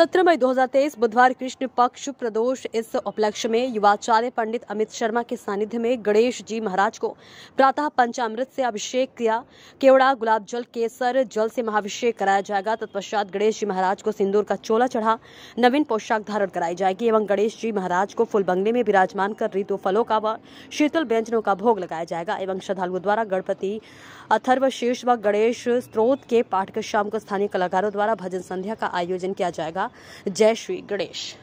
17 मई 2023 बुधवार कृष्ण पक्ष प्रदोष। इस उपलक्ष्य में युवाचार्य पंडित अमित शर्मा के सानिध्य में गणेश जी महाराज को प्रातः पंचामृत से अभिषेक किया। केवड़ा, गुलाब जल, केसर जल से महाभिषेक कराया जाएगा। तत्पश्चात गणेश जी महाराज को सिंदूर का चोला चढ़ा नवीन पोशाक धारण कराई जाएगी एवं गणेश जी महाराज को फूल बंगले में विराजमान कर ऋतु फलों का व शीतल व्यंजनों का भोग लगाया जाएगा एवं श्रद्धालुओं द्वारा गणपति अथर्वशीर्ष व गणेश स्तोत्र के पाठ कर शाम को स्थानीय कलाकारों द्वारा भजन संध्या का आयोजन किया जाएगा। जय श्री गणेश।